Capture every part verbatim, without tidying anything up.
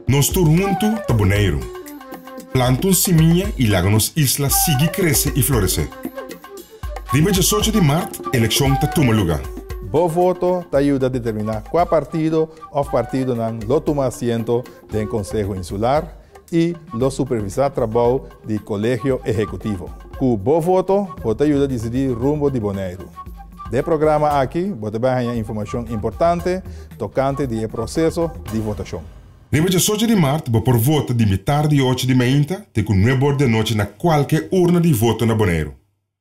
Nós todos juntos tá boneiro. Planta um seminha e laga nos islas sigue crescer e florescer. Riba de oito de março, eleição tá toma lugar. Bo voto te ajuda a determinar qual partido ou partido não lo toma assento do Conselho Insular e lo supervisar trabalho do Colégio Executivo. Com bo voto, você ajuda a decidir rumbo de Bonaire. De programa aqui, você vai ganhar informação importante tocante do processo de votação. Riba de oito de março, vou por voto de metade de oito de manhã, te com nove horas de noite na qualquer urna de voto na Bonaire.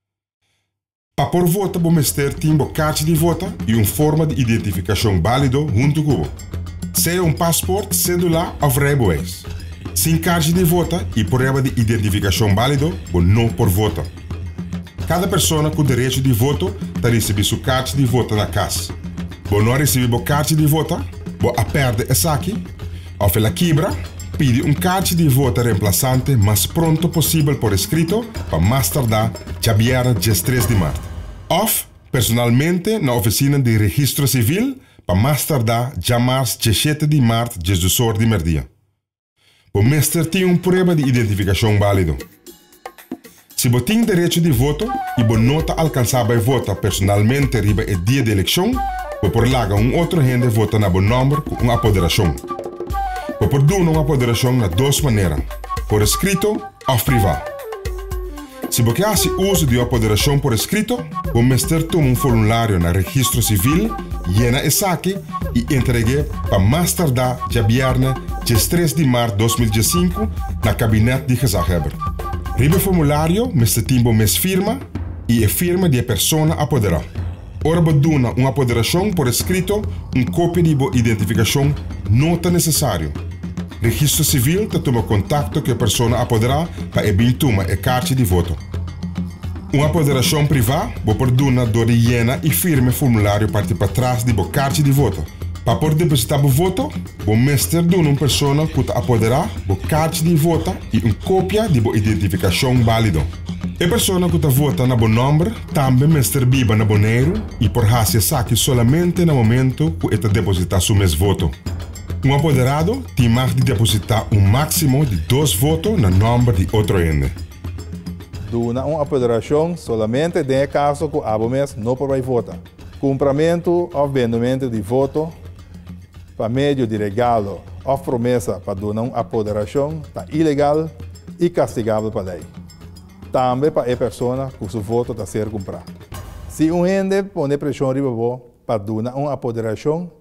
Para por voto, vou mestre timbo carta de voto e uma forma de identificação válido junto com você. Seja um passaporte, celular ou reboés. Sem carta de voto e prova de identificação válido, vou não por voto. Cada pessoa com direito de voto está recebendo sua carta de voto na casa. Vou não receber a carta de voto, vou apertar essa aqui, ou pela quebra, pede um carta de voto reemplaçante mais pronto possível por escrito para mais tardar dia três de março. Ou, personalmente, na oficina de registro civil para mais tardar dia sete de março, dezoito horas de meio-dia. O mestre tem uma prova de identificação válido. Se você tem direito de voto e você não está alcançado a votar personalmente riba o dia da eleição, você pode lagar um outro gente vota na seu nome com uma apoderação. Você pode dar uma apoderação de duas maneiras, por escrito ou privado. Se você faz uso de uma apoderação por escrito, o mestre toma um formulário no registro civil, llena essa aqui e entrega para mais tardar dia três de março de dois mil e cinco na gabinete de gezaghebber. Riba o formulário, mestre timbo mes firma e a firma de a pessoa apoderada. Ora você dá uma apoderação por escrito, uma cópia de sua identificação não está necessário. Registro civil te toma contato com a pessoa apoderada para eventuar a carta de voto. Uma apoderação privada, você pode dar do llena e firme formulário parte para trás de sua carta de voto. Para poder depositar o voto, o mestre dá uma pessoa que está apoderada a carta de voto e uma cópia de sua identificação válida. A pessoa que está vota na bom nome também mestre biba na Bonaire e por fazer saque somente no momento que está depositar seu mesmo voto. Um apoderado tem mais de depositar um máximo de dois votos no nome de outro ente. Duna uma apoderação somente em caso que o abomés não pode votar. Cumprimento ou vendimento de voto para meio de regalo ou promessa para dar uma apoderação está ilegal e castigável para a lei. Também para a pessoa que seu voto está sendo comprado. Se um ente põe pressão para dar uma apoderação,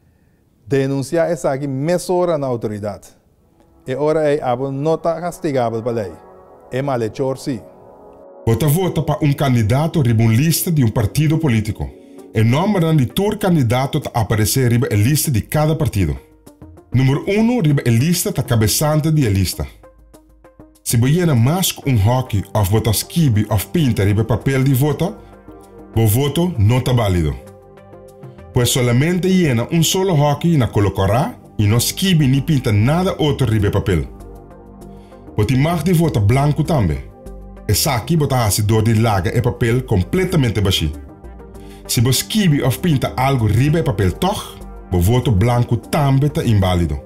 denunciar essa aqui mesura na autoridade. E ora é abo não está castigável para a lei. É malhechor sim. Você vota para um candidato riba uma lista de um partido político. O nome de todo candidato está aparecer riba a lista de cada partido. Número um riba a lista está cabeçante de a lista. Se você llena mais um hockey ou você escreve ou pinta riba papel de voto, o voto não está válido. Pois somente llena um solo hockey na colocará e não escreve nem pinta nada outro riba papel. Você mais de voto branco também. Essa aqui você faz door de laga e papel completamente baixo. Se você escreve ou pinta algo riba e papel toch, o voto branco também está inválido.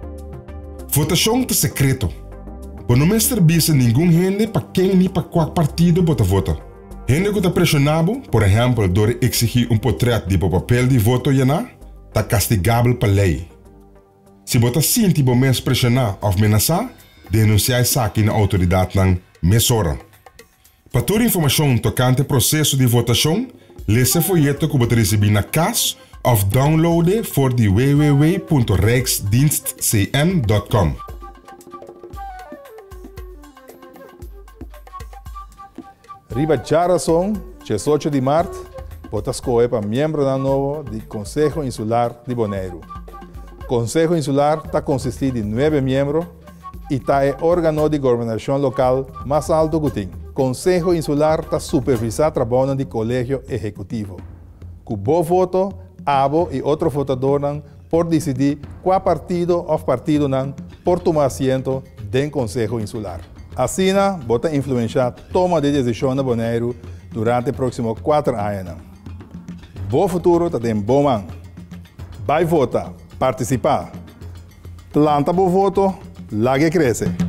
Votação é secreto. Você não mestre bisa nenhum gente para quem nem para qual partido você vota. Gente que está pressionado, por exemplo, door exigir um portrait de papel de voto llenar, está castigável para lei. Se você sente que você pressionar ou ameaçar, denunciar essa aqui na autoridade na mesura. Para toda informação tocante ao processo de votação, leia o folheto que você recebeu na casa ou downloade for de w w w ponto rijksdienstcm ponto com. Riba já razão, dezoito de março, você escolhe para membro da novo do Conselho Insular de Bonaire. O Conselho Insular está consistido de nove membros e está é órgão de governação local mais alto que tem. O Conselho Insular está supervisado trabalho do Colégio Executivo. Com bom voto, abo e outro votador por decidir qual partido ou partido não por tomar assento do Conselho Insular. Assim, você influenciar a toma de decisão na Bonaire durante os próximos quatro anos. Bom futuro está em bom mão. Vai votar, participar. Planta por voto, la que crece.